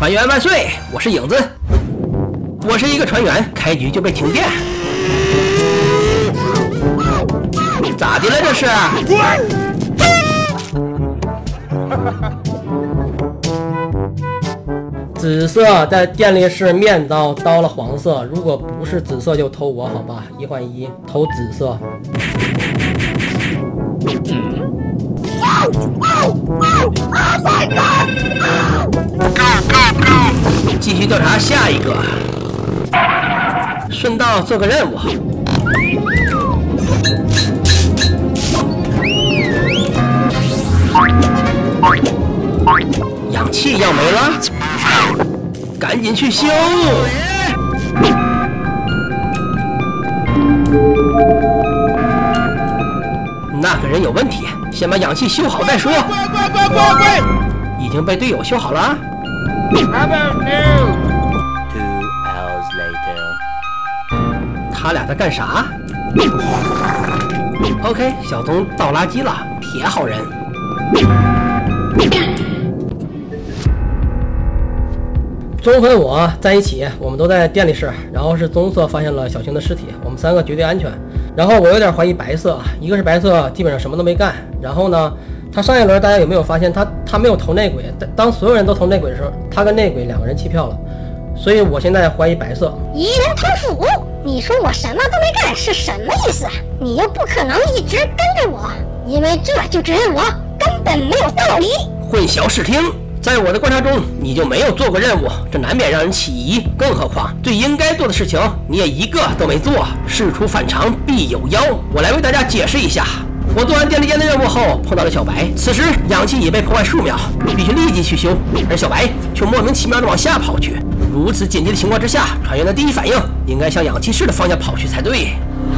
船员万岁！我是影子，我是一个船员，开局就被停电，咋的了这是？紫色在电力室面刀刀了黄色，如果不是紫色就投我，好吧，1换1，投紫色。继续调查下一个，顺道做个任务。氧气要没了，赶紧去修。那个人有问题，先把氧气修好再说。已经被队友修好了。他俩在干啥 ？OK， 小东倒垃圾了，铁好人。棕和我在一起，我们都在电力室，然后是棕色发现了小青的尸体，我们3个绝对安全。然后我有点怀疑白色，一个是白色基本上什么都没干，然后呢，他上一轮大家有没有发现他没有投内鬼？当所有人都投内鬼的时候，他跟内鬼2个人弃票了，所以我现在怀疑白色。 一人投腐，你说我什么都没干是什么意思？你又不可能一直跟着我，因为这就指认我根本没有道理。 混淆视听。在我的观察中，你就没有做过任务，这难免让人起疑。更何况最应该做的事情，你也一个都没做。事出反常必有妖，我来为大家解释一下。我做完电力间的任务后，碰到了小白，此时氧气已被破坏数秒，必须立即去修，而小白却莫名其妙的往下跑去。如此紧急的情况之下，船员的第一反应应该向氧气室的方向跑去才对。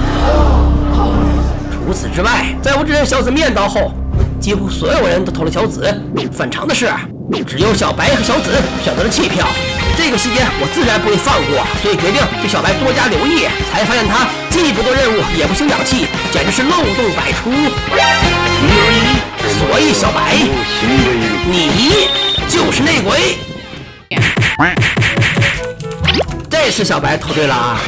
除此之外，在我指认小紫面刀后，几乎所有人都投了小紫。反常的是，只有小白和小紫选择了弃票，这个细节我自然不会放过，所以决定对小白多加留意。才发现他既不做任务，也不修氧气，简直是漏洞百出。所以小白，你就是内鬼。这次小白投对了啊！